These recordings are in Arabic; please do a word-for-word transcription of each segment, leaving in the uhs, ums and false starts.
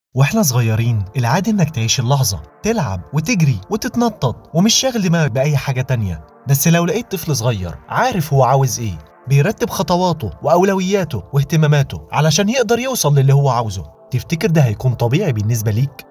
واحنا صغيرين العادي انك تعيش اللحظة، تلعب وتجري وتتنطط ومش شاغل دماغك بأي حاجة تانية. بس لو لقيت طفل صغير عارف هو عاوز ايه، بيرتب خطواته وأولوياته واهتماماته علشان يقدر يوصل للي هو عاوزه، تفتكر ده هيكون طبيعي بالنسبة ليك؟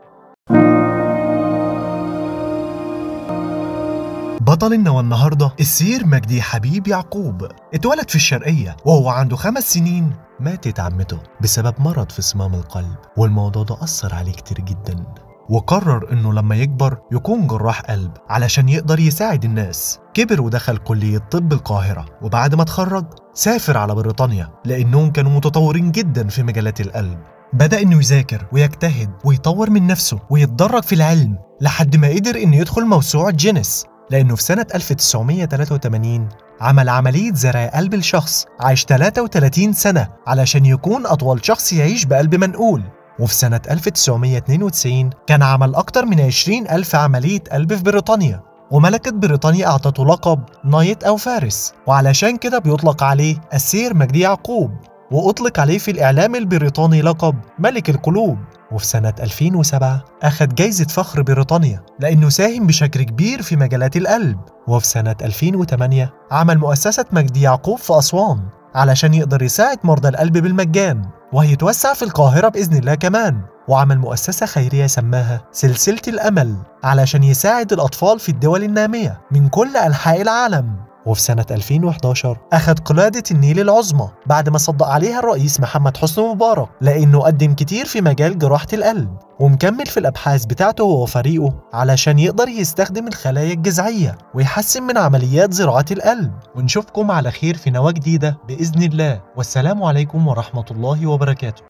بطلنا والنهارده السير مجدي حبيب يعقوب اتولد في الشرقية وهو عنده خمس سنين ماتت عمته بسبب مرض في صمام القلب، والموضوع ده أثر عليه كتير جدا، وقرر انه لما يكبر يكون جراح قلب علشان يقدر يساعد الناس. كبر ودخل كلية طب القاهرة، وبعد ما اتخرج سافر على بريطانيا لأنهم كانوا متطورين جدا في مجالات القلب. بدأ انه يذاكر ويجتهد ويطور من نفسه ويتدرج في العلم لحد ما قدر انه يدخل موسوعة جينيس، لأنه في سنة ألف وتسعمية وتلاتة وتمانين عمل عملية زرع قلب لشخص عايش تلاتة وتلاتين سنة علشان يكون أطول شخص يعيش بقلب منقول. وفي سنة ألف وتسعمية اتنين وتسعين كان عمل أكتر من عشرين ألف عملية قلب في بريطانيا، وملكة بريطانيا أعطته لقب نايت أو فارس، وعلشان كده بيطلق عليه السير مجدي يعقوب، وأطلق عليه في الإعلام البريطاني لقب ملك القلوب. وفي سنة ألفين وسبعة أخذ جايزة فخر بريطانيا لأنه ساهم بشكل كبير في مجالات القلب. وفي سنة ألفين وتمانية عمل مؤسسة مجدي يعقوب في أسوان علشان يقدر يساعد مرضى القلب بالمجان، وهيتوسع في القاهرة بإذن الله كمان، وعمل مؤسسة خيرية سماها سلسلة الأمل علشان يساعد الأطفال في الدول النامية من كل أنحاء العالم. وفي سنة ألفين وحداشر أخذ قلادة النيل العظمى بعد ما صدق عليها الرئيس محمد حسني مبارك، لأنه قدم كتير في مجال جراحة القلب، ومكمل في الأبحاث بتاعته هو وفريقه علشان يقدر يستخدم الخلايا الجذعية ويحسن من عمليات زراعة القلب. ونشوفكم على خير في نواة جديدة بإذن الله، والسلام عليكم ورحمة الله وبركاته.